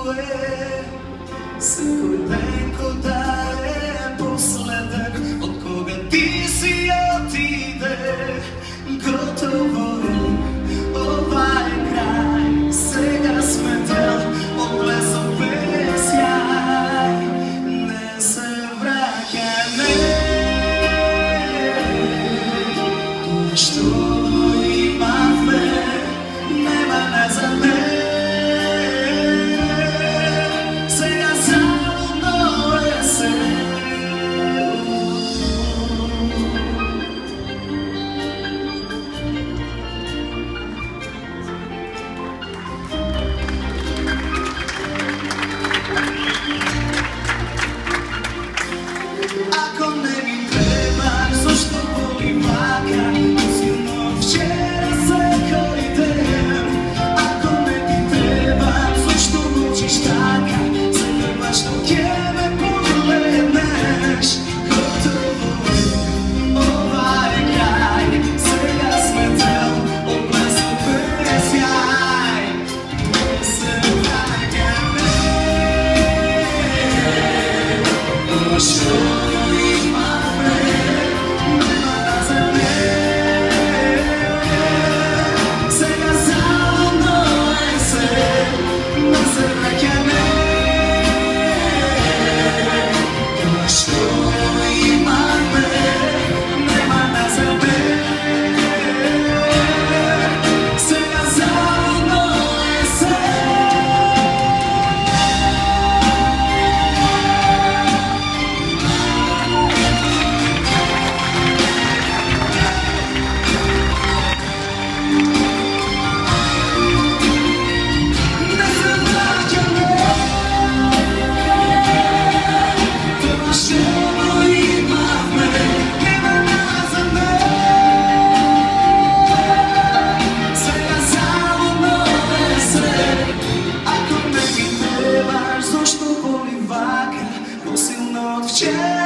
е. Секој ден кој да е последен, од кога ти си отиде. Готово е, ова е крај, сега сме дел од блесок без јај. Не се враќаме, тоа што имавме нема назад. Зошто боли вака, посилно од вчера?